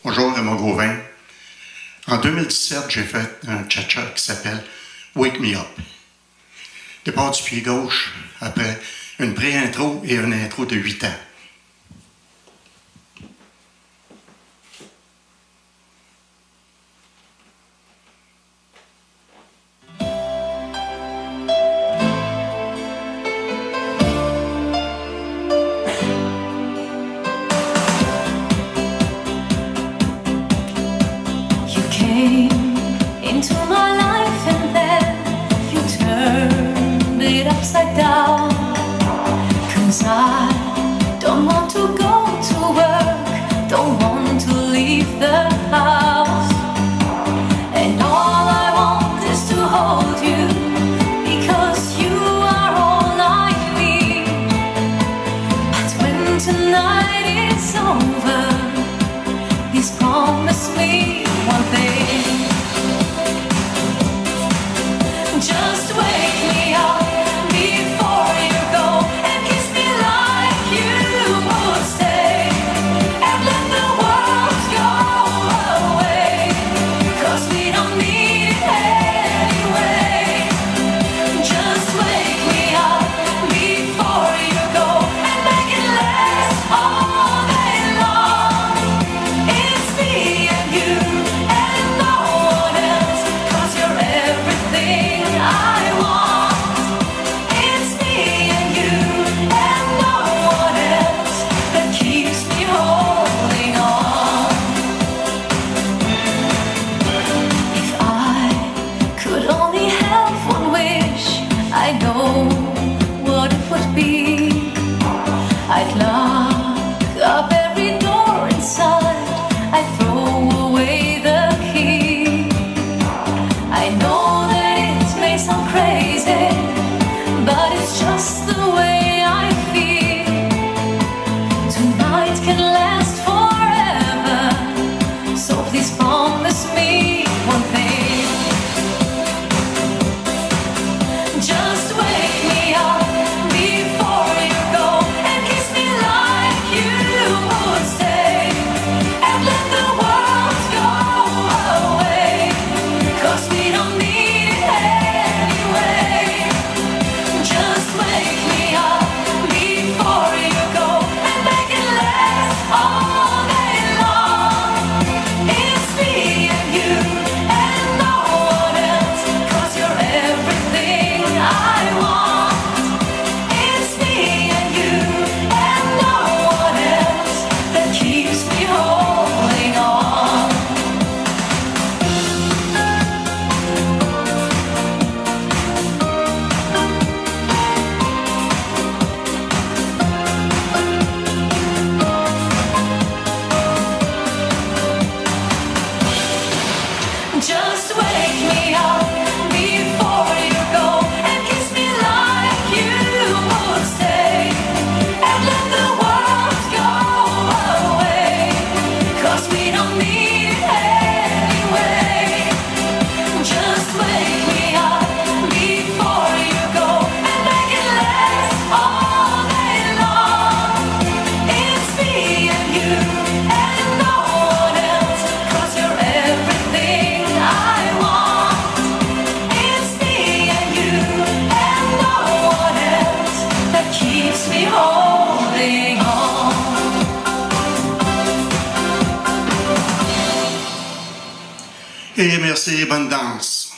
Bonjour, Raymond Gauvin. En 2017, j'ai fait un cha-cha qui s'appelle Wake Me Up. Départ du pied gauche, après une pré-intro et une intro de 8 ans. Into my life and then you turned it upside down. 'Cause I don't want to go to work, don't want to leave the house, and all I want is to hold you, because you are all I need. But when tonight is over, please promise me one thing. Just wake me up before you go, and kiss me like you would stay, and let the world go away, 'cause we don't need it anyway. Just wake me up before you go, and make it last all day long. It's me and you and no one else, 'cause you're everything I want. It's me and you and no one else that keeps me holding on. If I could only have one wish, I know what it would be. I'd lock up every door inside, I'd throw away the key. I know that it may sound crazy, but it's just the way I feel. Tonight can last forever, so please promise me one thing. Just wake me up before you go, and kiss me like you would stay, and let the world go away, 'cause we don't need it anyway. Just wake me up before you go, and make it last all day long. It's me and you and no one else, 'cause you're everything I want. It's me and you and no one else that keeps me holding on. Just wake me up before you go, and kiss me like you would stay, and let the world go away, 'cause we don't need it anyway. Just wake me up before you go, and make it last all day long. It's me and you and no one else, 'cause you're everything I want. It's me and you and no one else that keeps me holding on. Et merci, bonne danse.